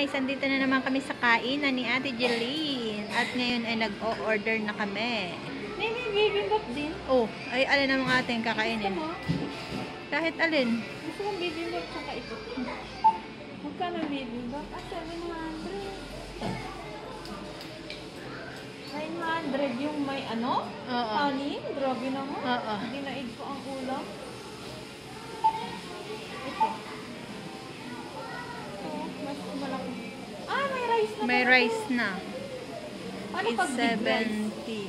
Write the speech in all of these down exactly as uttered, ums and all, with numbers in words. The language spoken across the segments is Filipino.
guys, andito na naman kami sa kainan ni Ate Jeline. At ngayon ay nag-o-order na kami. May may bibimbap din. Oh, ay alin ang mga ating kakainin? Gusto mo? Kahit alin. Gusto kong bibimbap tsaka ito. Magkano bibimbap? Ah, seven hundred. nine hundred yung may ano? Oo. Kanin? Grabe naman. Oo. Dinaig ko ang ulam. Ito. Mas malaki. Ah, may rice na. May rice na. Ano It's pag big rice? seventy.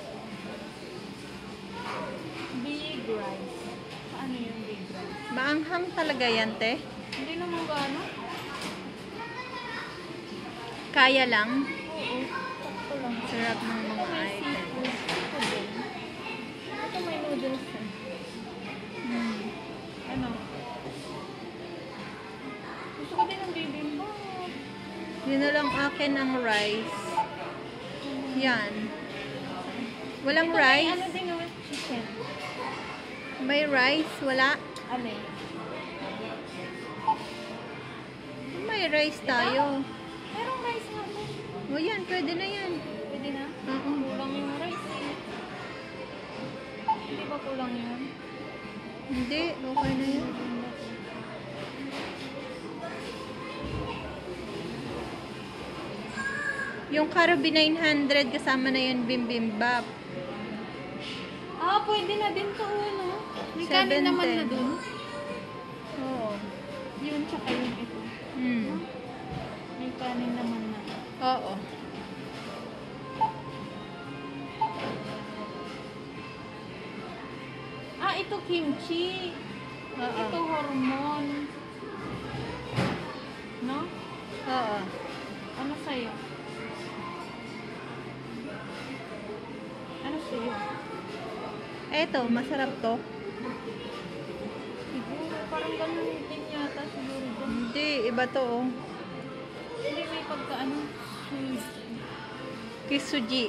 Big rice. Paano yung big rice? Maanghang talaga yan, te. Hindi naman gaano. Kaya lang. Oo. Sakto lang. Sarap ng mga Ito may items. seafood. Ito din. Ito may noodles eh. Hmm. Ano? Gusto ko din ng bibimbap. Yun na lang akin ang rice. Yan. Walang Ito may rice. ano din naman chicken. May rice. Wala. Alin? May rice tayo. Merong rice nga po. O yan, pwede na yan. Pwede na? Oo. Kulang yung rice eh. Hindi ba kulang yun? Hindi, okay na yan. Yung Karubi nine hundred, kasama na yun bimbimbap. Ah, pwede na din to ano. May kanin naman na dun. Oo. Yun, tsaka yung ito. Hmm. May kanin naman na. Oo. Ah, ito kimchi. Oo. Ito hormone. No? Oo. Ano sa'yo? Ano sa'yo? Eto, masarap to. Siguro, parang ganun din yata siguro dyan. Hindi, iba to oh. Hindi, may pagka ano. Sweet. Kisuji.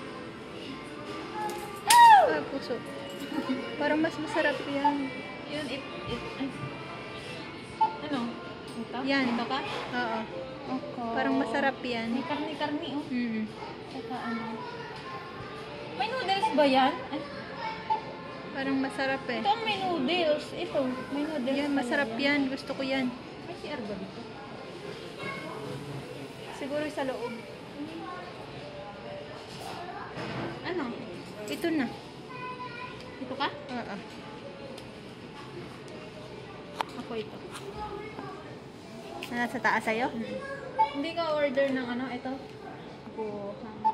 Ah, puso. Parang mas masarap yan. Yun, it, it, ay. Ano? Ito? Yan. Ito ka? Oo. Okay. Parang masarap yan. May karni-karni, oh. Mm. Saka ano. May noodles ba yan? Ay, Parang masarap eh. ito ang may noodles. Ito, may noodles. Yan, pala masarap yan. Gusto ko yan. May C R ba dito? Siguro sa loob. Ano? Ito na. Ito ka? Oo. Ako ito. Nasa taas sa'yo? Hmm. Hindi ka order ng ano, ito? Ako, um,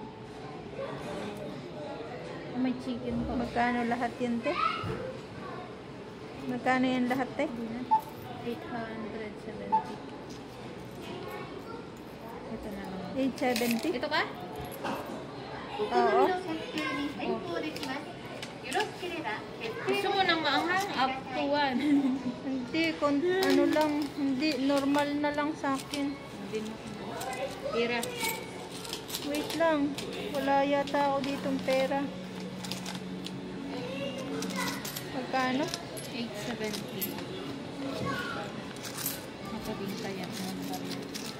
may chicken pa. Magkano lahat yun, te? Magkano yan lahat, te? eight hundred seventy. Ito na lang. eight seventy? Ito ka? Oo. Gusto mo nang maanghang? Up to one. Hindi, kon ano lang. Hindi, normal na lang sa akin. Hindi mo. Tira. Wait lang. Wala yata ako ditong pera. Magkano? eight seventy. Nakabintayan mo na rin.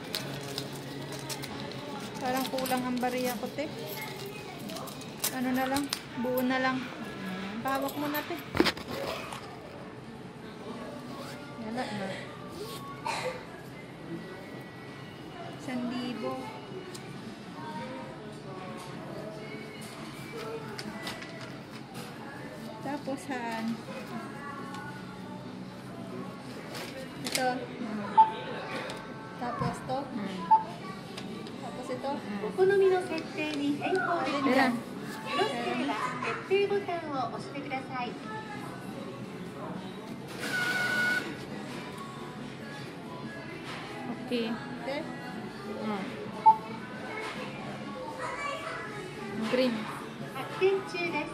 Parang kulang ang bariya ko, te. Ano na lang? Buo na lang. Pahawak mo na, te. Wala na. Isang libo. Tapos saan? Ito. Tapos to. Tapos ito. お好みの設定に変更できます。 Ayan. よろしければ決定ボタンを押してください。 Okay. Ate. Ah. Green. 発展中です。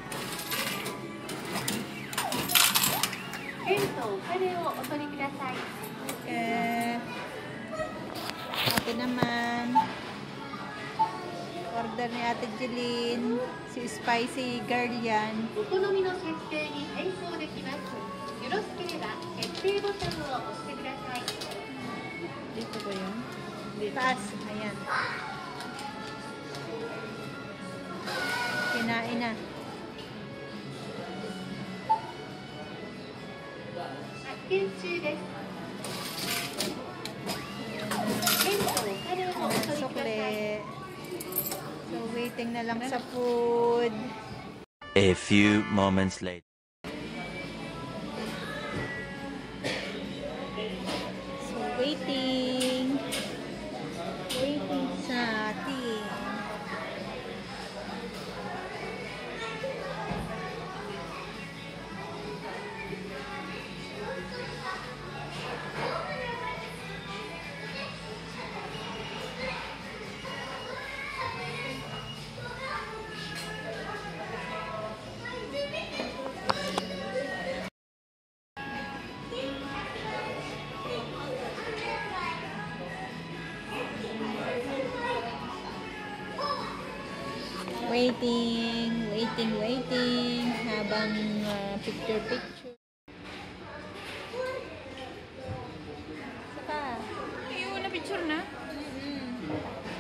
ペンとお金をお取りください。 Okay. Ate naman. Order ni Ate Jeline. Si Spicy Girl yan. お好みの設定に変更できます。よろしければ決定ボタンを押してください。 Dito ba yun? Taas. Ayan. Kinain na. Sukle. So, waiting na lang sa food. A few moments later. So, waiting. Waiting sa ating. Waiting, waiting, waiting. Habang uh, picture, picture. Saka. Ayun, na picture na. Mm-hmm.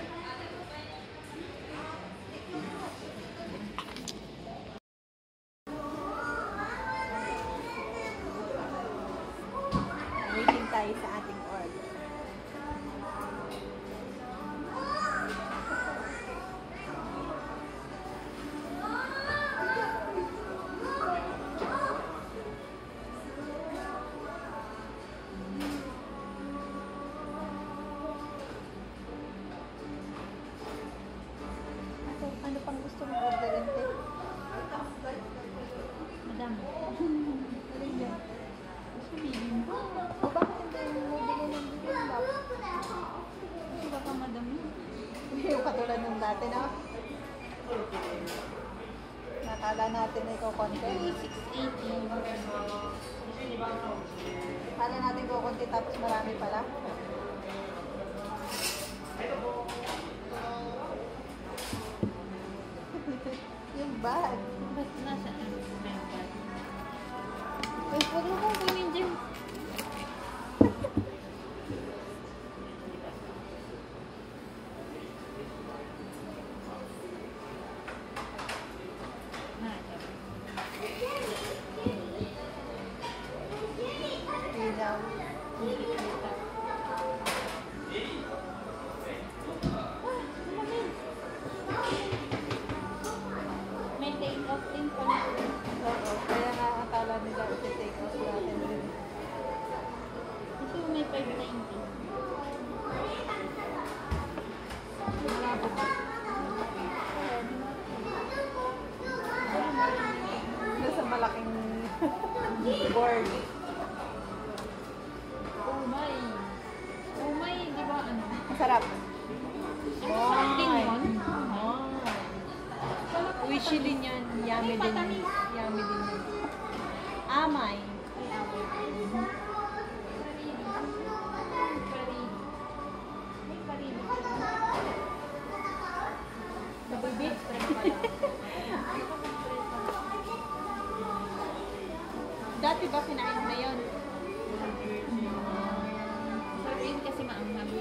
Waiting tayo sa ating order. Ano pang gusto mong orderin, te? Madam. Alin yan? Gusto bilhin mo? O bakit hindi mo bili ng bibimbap? Gusto ba ka, madam? Yung katulad ng dati na. Nakala natin na ikaw konti. six eighty. Kala natin ko konti tapos marami pala. Yung bag. Ba't nasa ano? Uy, huwag mo kong kunin dyan. Ilaw. May take off din pala. Oo, kaya nga akala nila iti-take off natin din. Ito may five ninety. Malabo ba? Nasa malaking board. Oh my. Oh my, di ba ano? Masarap. Masarap din yun. Wishy din yan. Yummy din yan. Yummy din yan. Amay. Nabibit. Dati ba kinain mo na yun? Sarap yun kasi maanghang.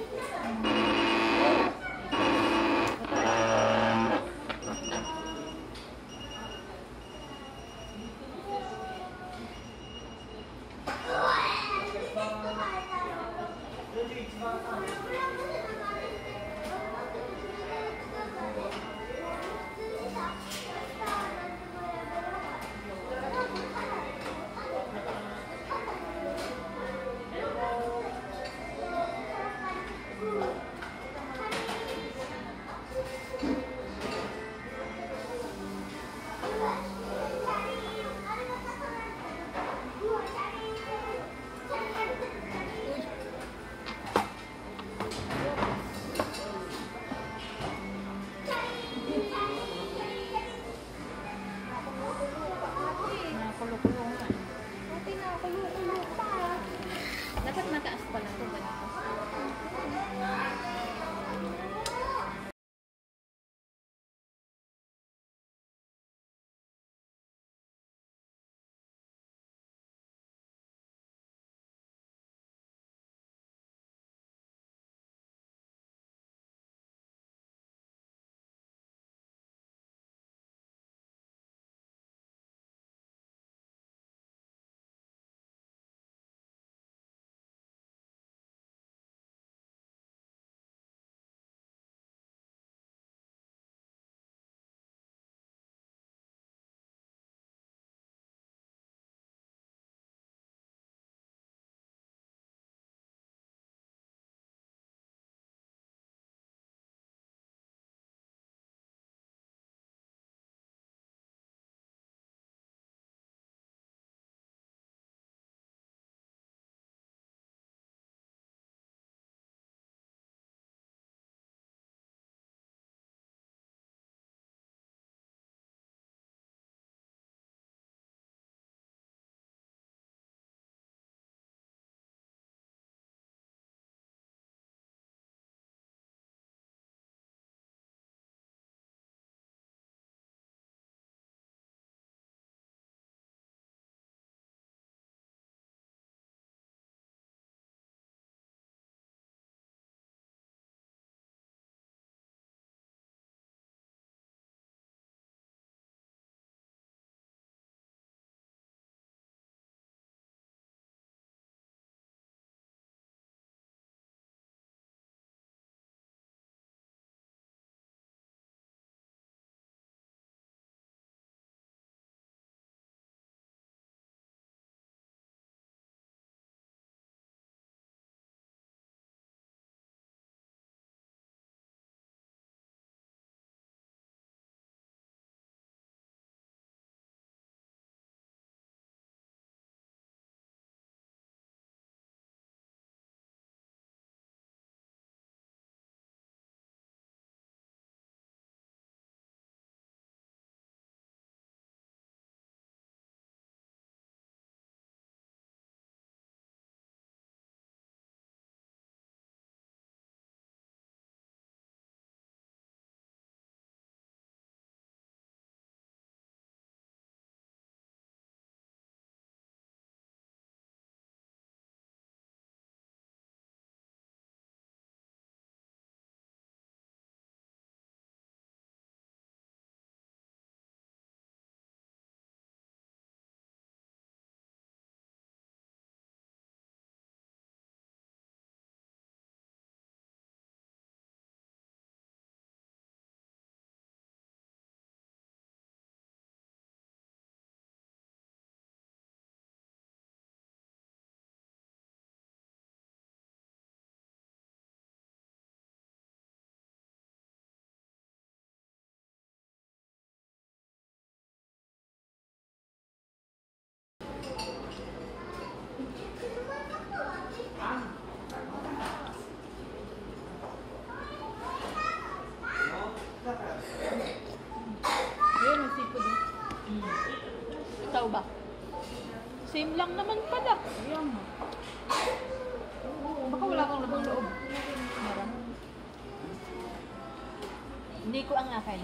Biko ang akin.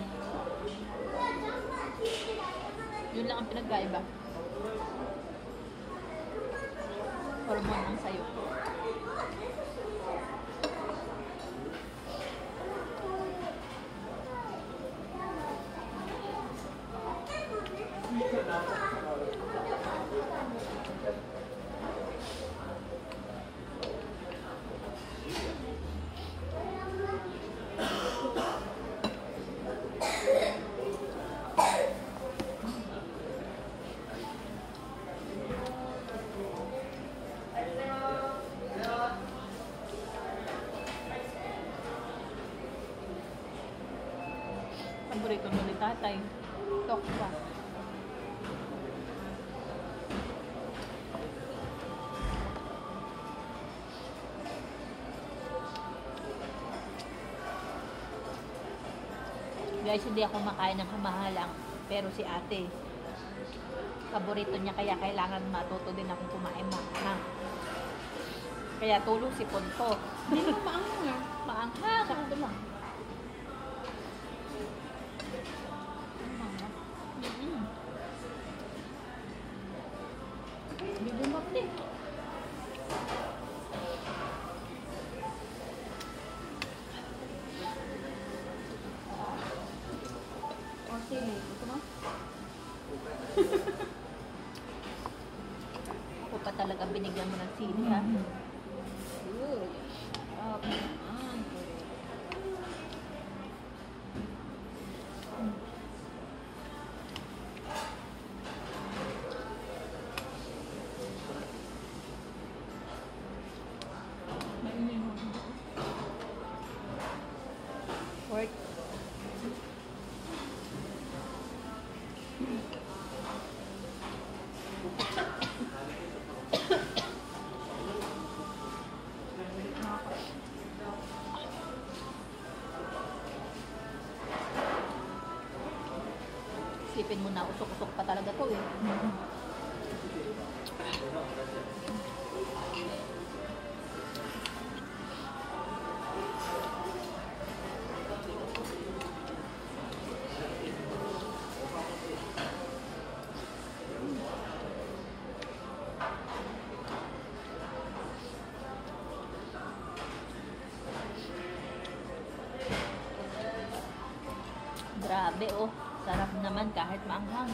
Yun lang ang pinagkaiba. Hormone ang sayo. Paborito mo ni tatay. Tokwa. Guys, hindi ako makain ng kamahalang. Pero si ate, paborito niya, kaya kailangan matuto din akong kumain maanghang. Kaya tulong si Ponto. Hindi mo maanghang ah. Maanghang. Sakto lang. Mm-hmm. Hindi bumapti. Okay, ito mo? Ako pa talaga binigyan mo ng sili, ha? Good. Okay. Ah, good. Pork. Isipin mo na, usok-usok pa talaga to eh. Grabe oh. Sarap naman kahit maanghang.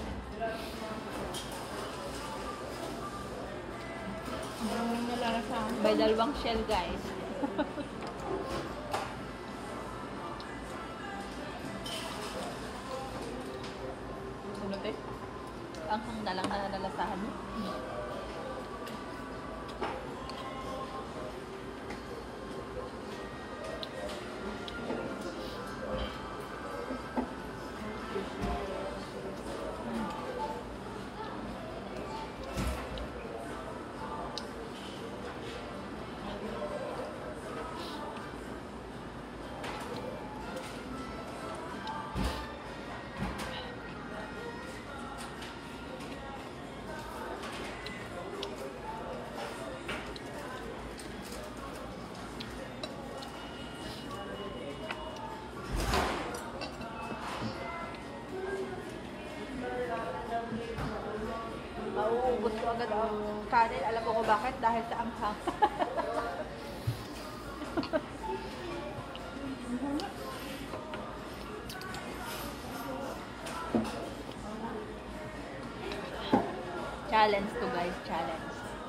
Ang nalalasahan. May dalawang shell, guys. Ano te? Anghang na lang na nalalasahan mo. Mauubos ko agad ang kanin. Alam mo ko bakit? Dahil sa anghang. Challenge to guys, challenge.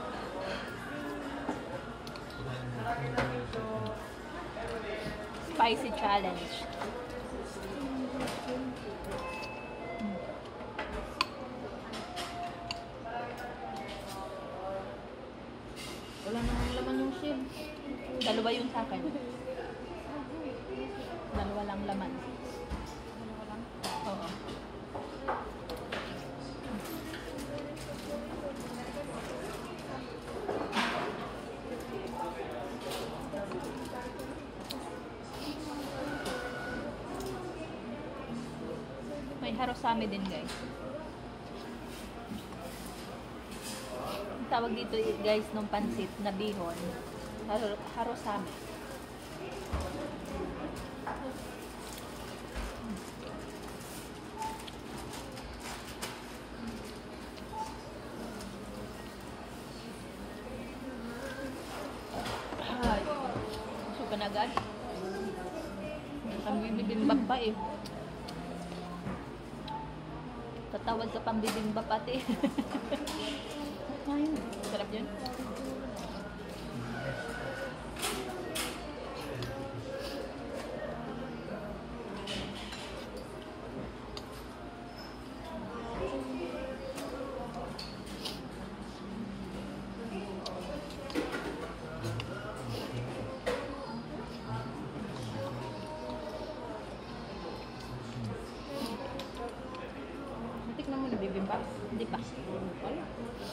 Spicy challenge. Wala namang laman yung shell. Dalawa yun sa akin. Dalawa lang laman. Dalawa lang. Oo. May harosame din guys. Ang tawag dito guys nung pansit na bihon, har harosame. naman agad. Kami bibimbap pa eh. Tatawag ka pang bibimbap ate. Ayun, sarap yun. Tikman mo na bibimbap? Hindi pa. Wala.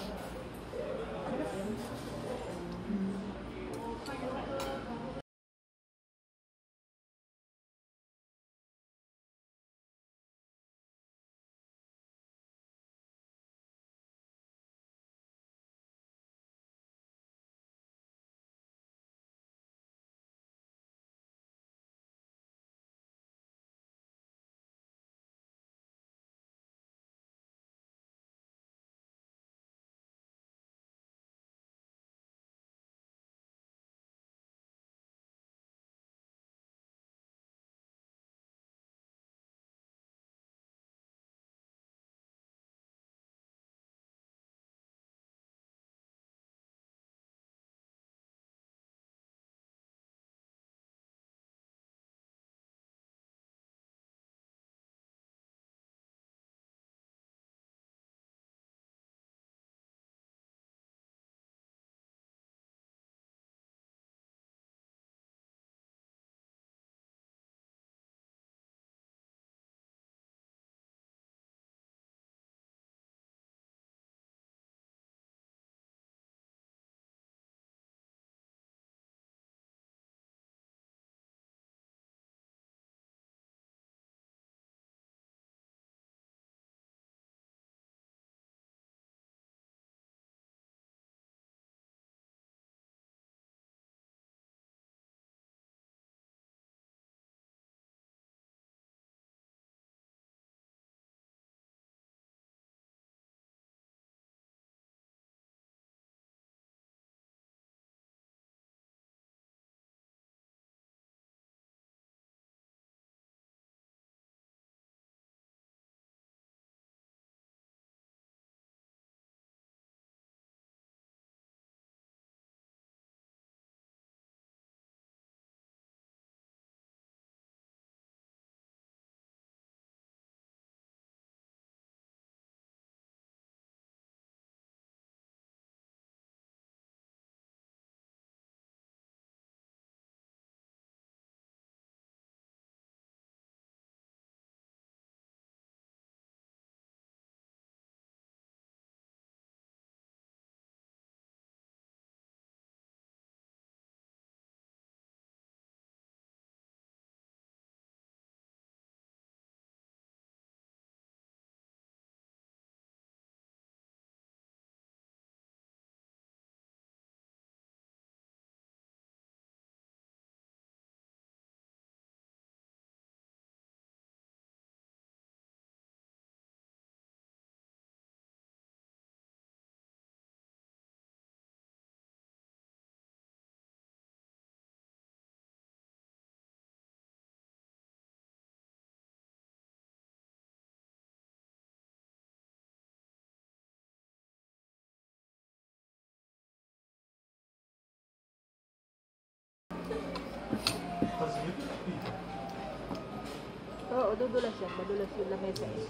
Oo, dudulas yan. Madulas yung lamesa eh.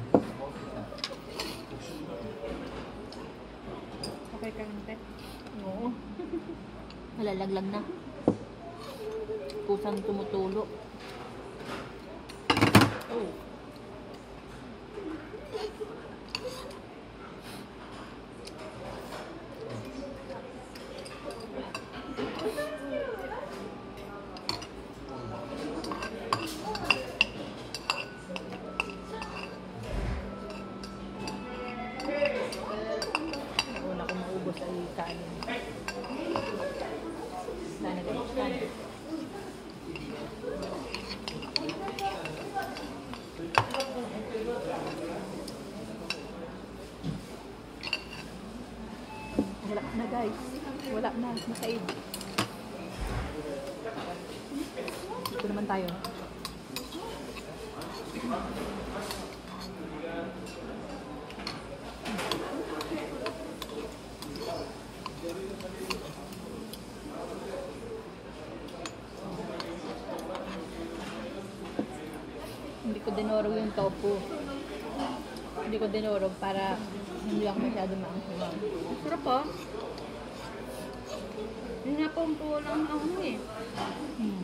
Okay ka lang, te. Oo. Malalaglag na. Kusang tumutulo. Oh. Una ko maubos ay kanin. Sana guys, sana. Wala na guys. Wala na. Nakaid. Ito naman tayo. Hindi ko dinurog yung tofu. Hindi ko dinurog para hindi lang masyado maangkong. Sarap ah. Hinapon ko lang ako eh. Hmm.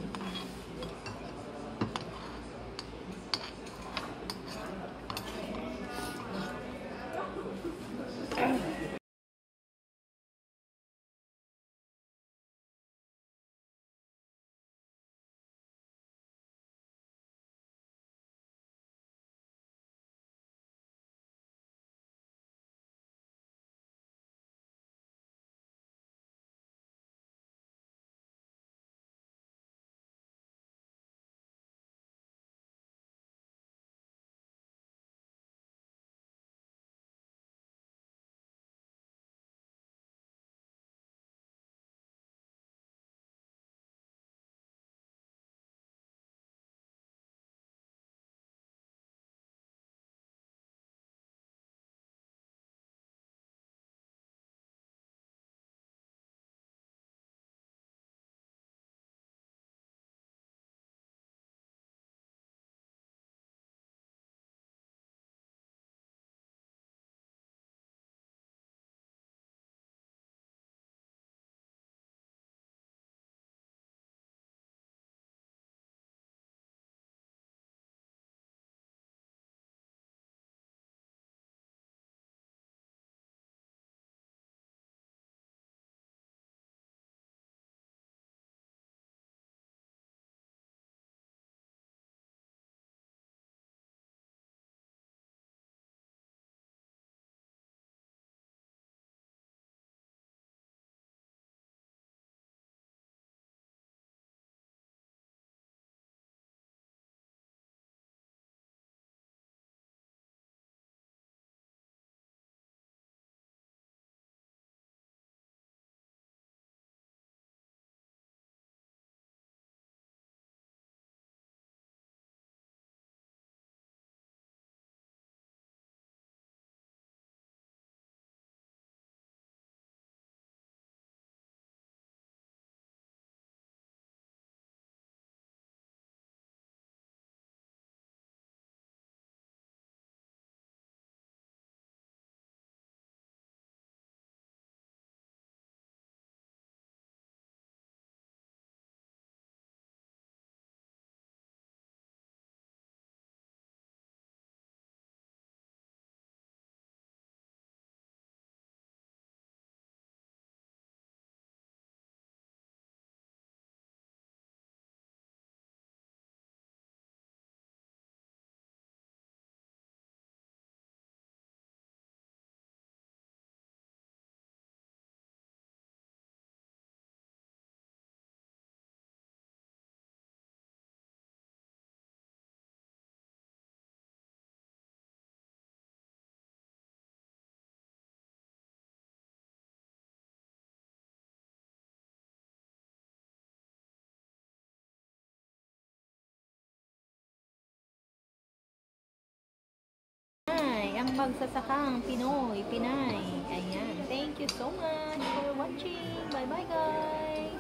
Ang magsasakang Pinoy, Pinay. Ayan. Thank you so much for watching. Bye-bye, guys!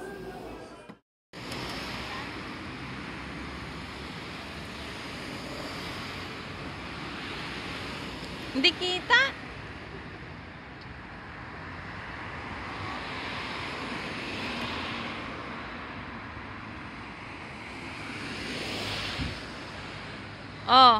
Hindi kita. Oh.